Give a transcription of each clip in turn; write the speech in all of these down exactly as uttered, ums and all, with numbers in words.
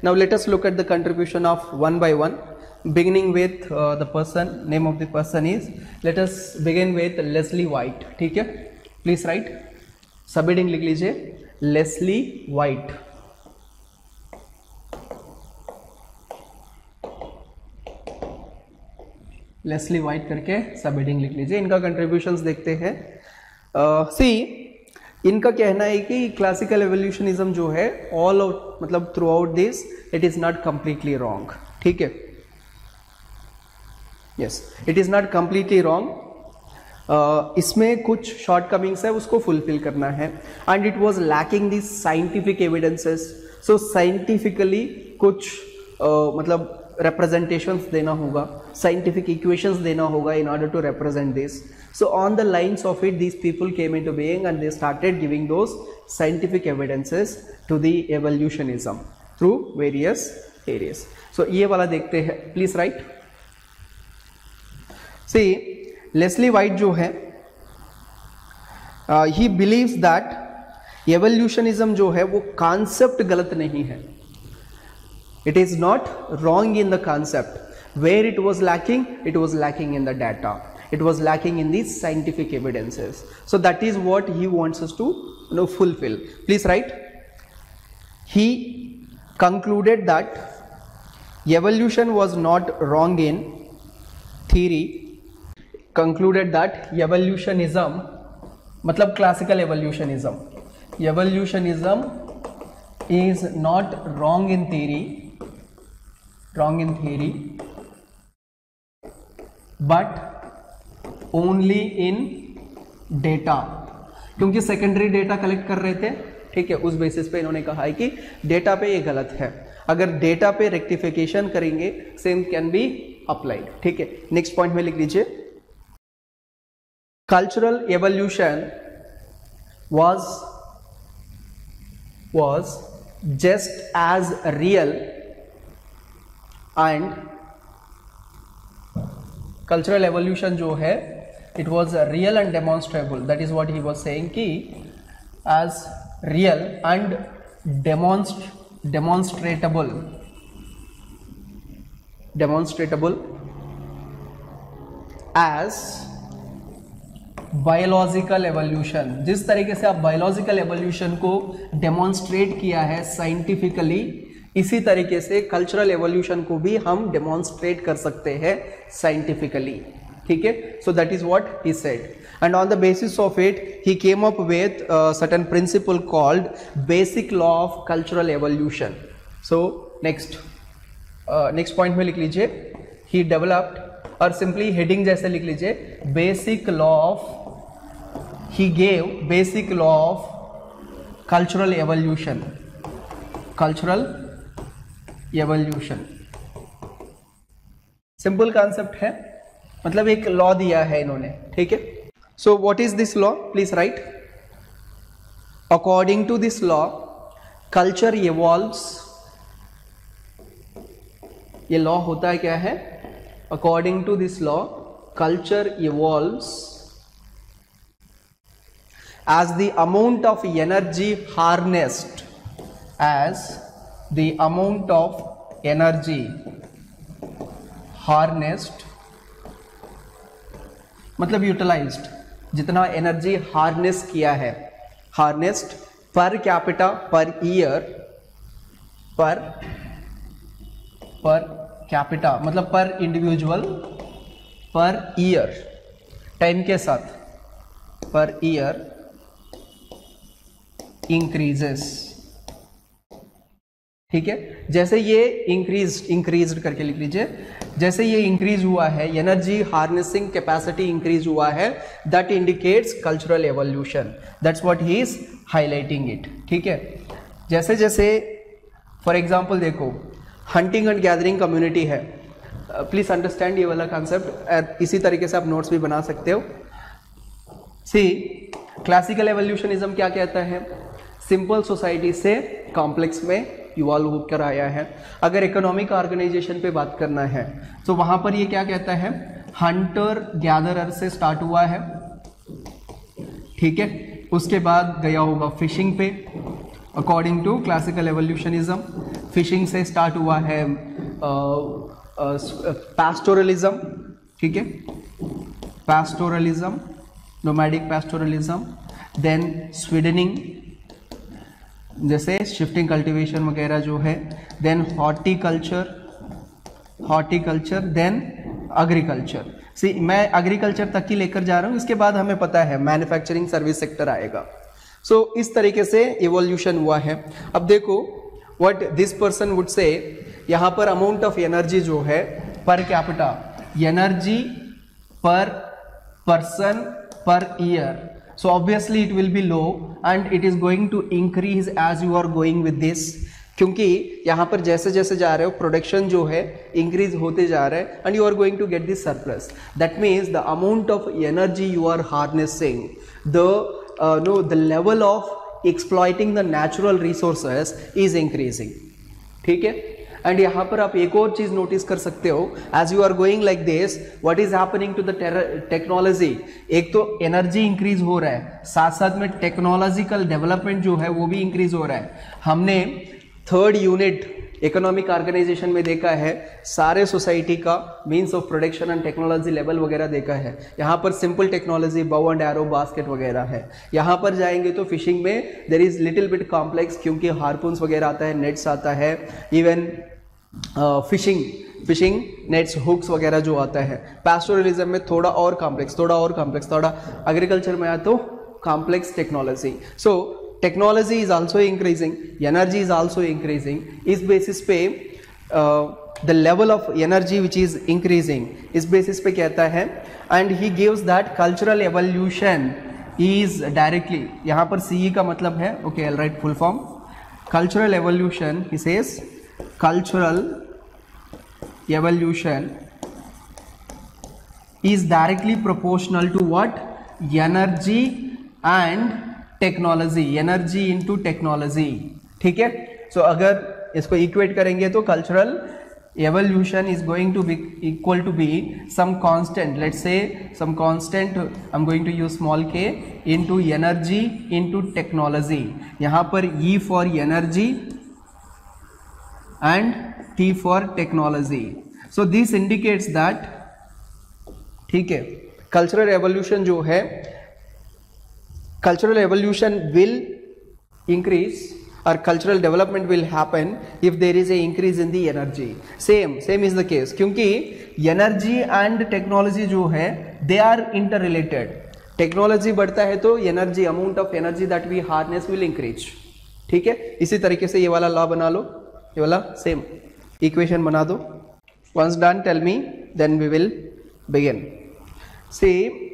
Now let us look at the contribution of one by one, beginning with uh, the person. Name of the person is, let us begin with Leslie White. ठीक है, please right, सब heading लिख लीजिए, Leslie white. Leslie white करके सब heading लिख लीजिए. इनका कंट्रीब्यूशंस देखते हैं. सी uh, इनका कहना है कि क्लासिकल एवोल्यूशनिज्म जो है ऑल मतलब throughout this it is not completely wrong. ठीक है, yes, it is not completely wrong. इसमें कुछ शॉर्ट कमिंग्स है, उसको फुलफिल करना है. And it was lacking this scientific evidences. So scientifically कुछ uh, मतलब representations देना होगा, scientific equations देना होगा in order to represent this. So on the lines of it, these people came into being and they started giving those scientific evidences to the evolutionism through various areas. So ये वाला देखते हैं, please write. See, Leslie White जो है, uh, he believes that evolutionism जो है वो concept गलत नहीं है. It is not wrong in the concept. Where it was lacking, it was lacking in the data. It was lacking in these scientific evidences. So that is what he wants us to you know, fulfill. Please write. He concluded that evolution was not wrong in theory. Concluded that evolutionism, मतलब classical evolutionism, evolutionism is not wrong in theory. Wrong in theory, but only in data. क्योंकि secondary data collect कर रहे थे, ठीक है, उस basis पे इन्होंने कहा है कि डेटा पे ये गलत है. अगर डेटा पे रेक्टिफिकेशन करेंगे, सेम कैन बी अप्लाइड. ठीक है, नेक्स्ट पॉइंट में लिख लीजिए, cultural evolution was was just as real and cultural evolution जो है it was real and demonstrable. That is what he was saying कि as real and demonst demonstratable demonstratable as biological evolution. जिस तरीके से आप बायोलॉजिकल एवोल्यूशन को demonstrate किया है साइंटिफिकली, इसी तरीके से कल्चरल एवोल्यूशन को भी हम डेमोन्स्ट्रेट कर सकते हैं साइंटिफिकली. ठीक है, so that is what he said. And on the basis of it he came up with certain principle called basic law of cultural evolution. So next next point में लिख लीजिए, ही डेवलप्ड, और simply heading जैसे लिख लीजिए, basic law of, he gave basic law of cultural evolution. Cultural evolution simple concept है, मतलब एक लॉ दिया है इन्होंने. ठीक है, so what is this law? Please write. According to this law culture evolves. ये लॉ होता है क्या है? According to this law culture evolves as the amount of energy harnessed, as the amount of energy harnessed मतलब utilised, जितना energy harness किया है, harnessed per capita per year, पर पर कैपिटा मतलब पर इंडिविजुअल पर ईयर, टाइम के साथ per year increases. ठीक है, जैसे ये इंक्रीज इंक्रीज करके लिख लीजिए, जैसे ये इंक्रीज हुआ है, एनर्जी हार्नेसिंग कैपेसिटी इंक्रीज हुआ है, that indicates cultural evolution. That's what he is highlighting it. ठीक है, जैसे जैसे फॉर एग्जांपल देखो, हंटिंग एंड गैदरिंग कम्युनिटी है. प्लीज अंडरस्टैंड ये वाला कॉन्सेप्ट. इसी तरीके से आप नोट्स भी बना सकते हो. सी, क्लासिकल एवोल्यूशनिज्म क्या कहता है? सिंपल सोसाइटी से कॉम्प्लेक्स में इवॉल्व होकर आया है. अगर इकोनॉमिक ऑर्गेनाइजेशन पे बात करना है तो वहां पर ये क्या कहता है? हंटर गैदरर से स्टार्ट हुआ है. ठीक है, उसके बाद गया होगा फिशिंग पे according to classical evolutionism. Fishing से स्टार्ट हुआ है पैस्टोरलिज्म, ठीक है, pastoralism, nomadic pastoralism, then swiddening जैसे शिफ्टिंग कल्टीवेशन वगैरह जो है, then horticulture, horticulture, then agriculture. See मैं एग्रीकल्चर तक ही लेकर जा रहा हूँ, इसके बाद हमें पता है मैन्युफैक्चरिंग सर्विस सेक्टर आएगा। सो so, इस तरीके से इवोल्यूशन हुआ है। अब देखो what this person would say, यहाँ पर अमाउंट ऑफ एनर्जी जो है per capita, energy per person per year, so obviously it will be low and it is going to increase as you are going with this, क्योंकि यहाँ पर जैसे जैसे जा रहे हो प्रोडक्शन जो है इंक्रीज होते जा रहा है and you are going to get this surplus. That means the amount of energy you are harnessing, the uh, no the level of exploiting the natural resources is increasing, ठीक है। And यहाँ पर आप एक और चीज नोटिस कर सकते हो, as you are going like this, what is happening to the technology. एक तो एनर्जी इंक्रीज हो रहा है, साथ साथ में टेक्नोलॉजिकल डेवलपमेंट जो है वो भी इंक्रीज हो रहा है। हमने थर्ड यूनिट इकोनॉमिक ऑर्गेनाइजेशन में देखा है, सारे सोसाइटी का means of production and technology level वगैरह देखा है। यहाँ पर simple technology bow and arrow basket वगैरह है। यहाँ पर जाएंगे तो फिशिंग में there is little bit complex, क्योंकि हार्पून्स वगैरह आता है, नेट्स आता है, even fishing fishing nets hooks वगैरह जो आता है। पैस्टोरलिज्म में थोड़ा और कॉम्प्लेक्स, थोड़ा और कॉम्प्लेक्स, थोड़ा एग्रीकल्चर में आया तो complex technology. So technology is also increasing, energy is also increasing. इस बेसिस पे the level of energy which is increasing, इस बेसिस पे कहता है, and he gives that cultural evolution is directly, यहाँ पर सीई का मतलब है, okay I will write full form, cultural evolution, he says cultural evolution is directly proportional to what? Energy and technology, energy into technology, ठीक है। सो so, अगर इसको equate करेंगे तो cultural evolution is going to be equal to be some constant, let's say some constant, I'm going to use small k, into energy into technology। यहाँ पर E for energy and T for technology. So this indicates that, ठीक है, cultural evolution जो है, cultural evolution will increase or cultural development will happen if there is a increase in the energy. Same same is the case, क्योंकि energy and technology जो है they are interrelated. Technology बढ़ता है तो energy, amount of energy that we harness will increase, ठीक है। इसी तरीके से ये वाला लॉ बना लो, ये वाला सेम इक्वेशन बना दो। Once done tell me, then we will begin. See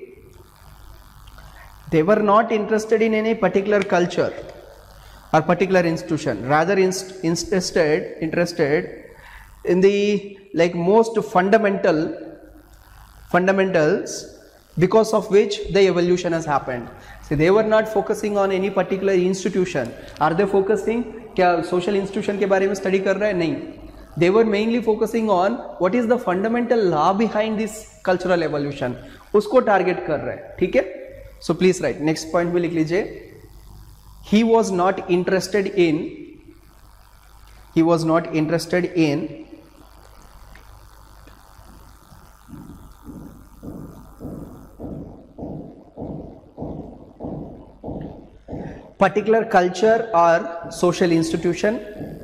they were not interested in any particular culture or particular institution, rather inst interested interested in the like most fundamental fundamentals because of which the evolution has happened. See, they were not focusing on any particular institution. Are they focusing? क्या social institution के बारे में study कर रहे हैं? नहीं. They were mainly focusing on what is the fundamental law behind this cultural evolution. उसको target कर रहे हैं, ठीक है? So please write. Next point भी लिख लीजिए. He was not interested in. He was not interested in. Particular culture or social institution,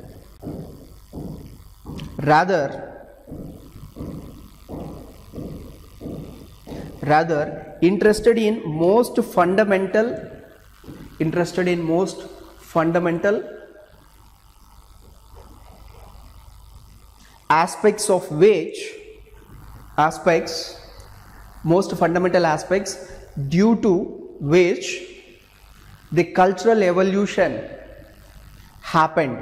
rather rather interested in most fundamental interested in most fundamental aspects of which aspects most fundamental aspects due to which the cultural evolution happened.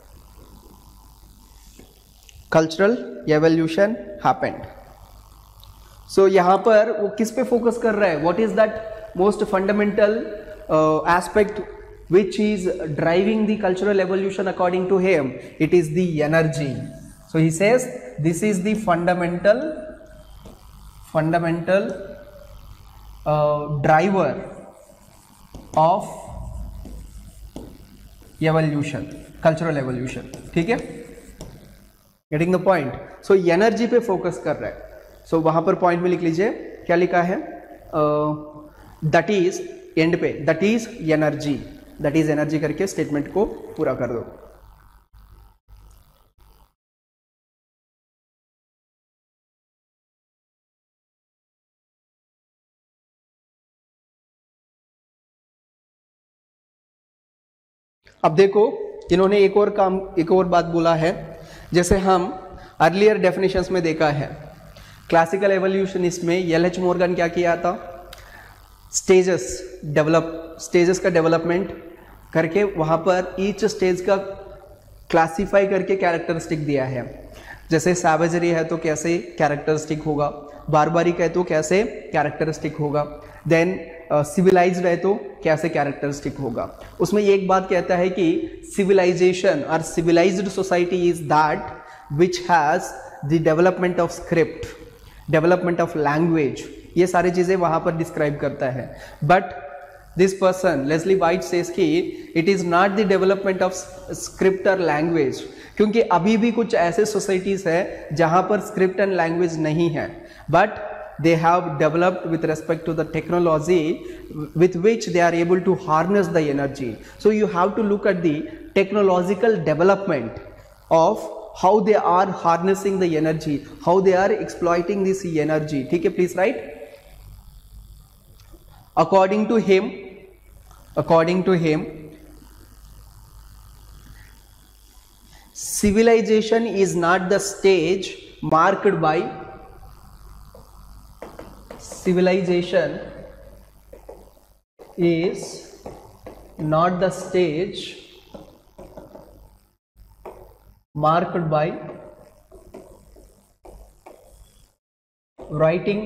Cultural evolution happened. So यहाँ पर वो किस पे focus कर रहा है? What is that most fundamental uh, aspect which is driving the cultural evolution according to him? It is the energy. So he says this is the fundamental fundamental uh, driver of evolution, cultural evolution, ठीक है? Getting the point? So energy पे focus कर रहा है. सो so, वहां पर point में लिख लीजिए क्या लिखा है, दैट इज एंड पे, that is energy, that is energy करके स्टेटमेंट को पूरा कर दो. अब देखो इन्होंने एक और काम, एक और बात बोला है. जैसे हम अर्लियर डेफिनेशंस में देखा है, क्लासिकल एवोल्यूशनिस्ट में एल एच मॉर्गन क्या किया था, स्टेजेस डेवलप, स्टेजेस का डेवलपमेंट करके वहाँ पर ईच स्टेज का क्लासिफाई करके कैरेक्टरिस्टिक दिया है. जैसे सैवेजरी है तो कैसे कैरेक्टरिस्टिक होगा, बारबारिक है तो कैसे कैरेक्टरिस्टिक होगा, देन सिविलाइज्ड है तो कैसे कैरेक्टरिस्टिक होगा. उसमें एक बात कहता है कि सिविलाइजेशन और civilised society is that which has the development of script, development of language, ये सारी चीजें वहां पर डिस्क्राइब करता है. But this person Leslie White says कि it is not the development of script और लैंग्वेज, क्योंकि अभी भी कुछ ऐसे सोसाइटीज है जहां पर स्क्रिप्ट एंड लैंग्वेज नहीं है, but they have developed with respect to the technology with which they are able to harness the energy. So you have to look at the technological development of how they are harnessing the energy, how they are exploiting this energy. ठीक है, please write. According to him, according to him, civilization is not the stage marked by civilization is not the stage marked by writing,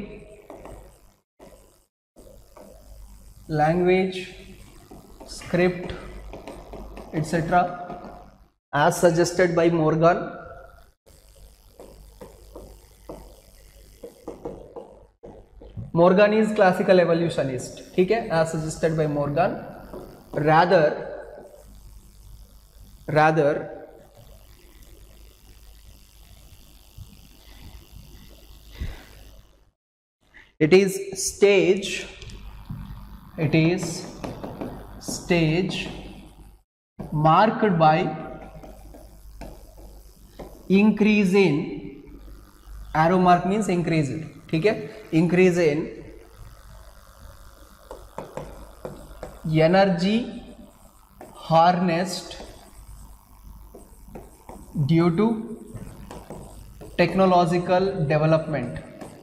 language, script, et cetera, as suggested by Morgan. Morgan is classical evolutionist, ठीक है, as suggested by Morgan. Rather, rather it is stage, it is stage marked by increase in, arrow mark means increase in, ठीक है, increase in energy harnessed due to technological development.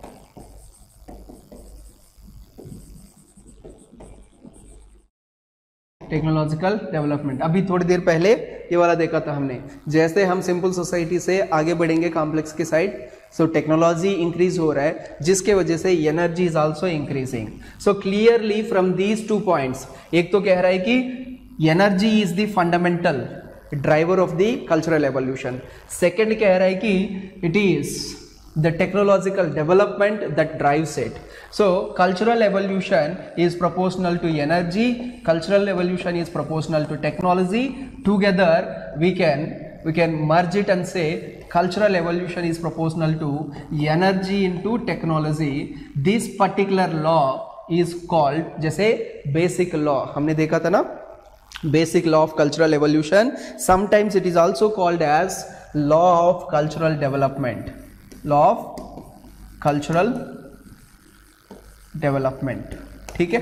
Technological development. अभी थोड़ी देर पहले ये वाला देखा था हमने, जैसे हम सिंपल सोसाइटी से आगे बढ़ेंगे कॉम्प्लेक्स की साइड, सो टेक्नोलॉजी इंक्रीज हो रहा है जिसके वजह से energy is also increasing. So clearly from these two points, एक तो कह रहा है कि energy is the fundamental driver of the cultural evolution, second कह रहा है कि it is the technological development that drives it. So cultural evolution is proportional to energy, cultural evolution is proportional to technology. Together we can we can merge it and say cultural evolution is proportional to energy into technology. This particular law is called, जैसे basic law हमने देखा था ना, basic law of cultural evolution. Sometimes it is also called as law of cultural development, law of cultural development, ठीक है.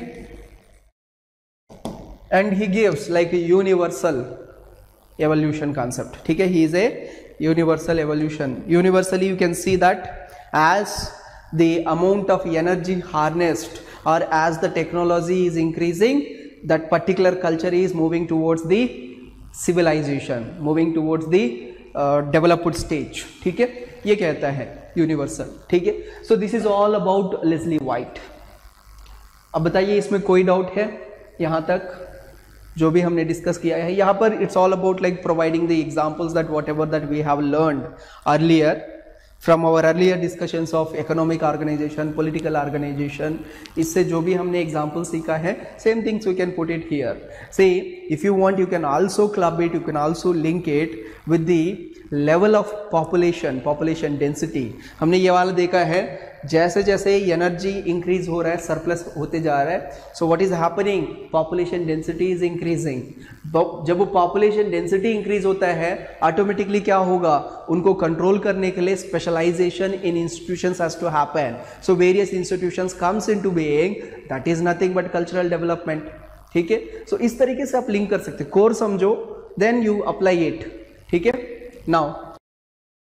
and he gives like a universal evolution concept, ठीक है. he is a universal evolution. Universally you can see that as the amount of energy harnessed or as the technology is increasing, that particular culture is moving towards the civilization, moving towards the developed stage, ठीक है, ये कहता है universal, ठीक है. So this is all about Leslie White. अब बताइए इसमें कोई डाउट है यहाँ तक जो भी हमने डिस्कस किया है? यहाँ पर it's all about like providing the examples that whatever that we have learned earlier from our earlier discussions of economic organization, political organization. इससे जो भी हमने example सीखा है, same things we can put it here. Say if you want you can also club it, you can also link it with the level of population, population density, हमने ये वाला देखा है, जैसे जैसे एनर्जी इंक्रीज हो रहा है, सरप्लस होते जा रहा है, so what is happening, population density is increasing. जब वो पॉपुलेशन डेंसिटी इंक्रीज होता है, ऑटोमेटिकली क्या होगा, उनको कंट्रोल करने के लिए specialisation in institutions has to happen, so various institutions comes into being, that is nothing but cultural development. ठीक है, सो इस तरीके से आप लिंक कर सकते, कोर समझो, देन यू अप्लाई इट। ठीक है, नाउ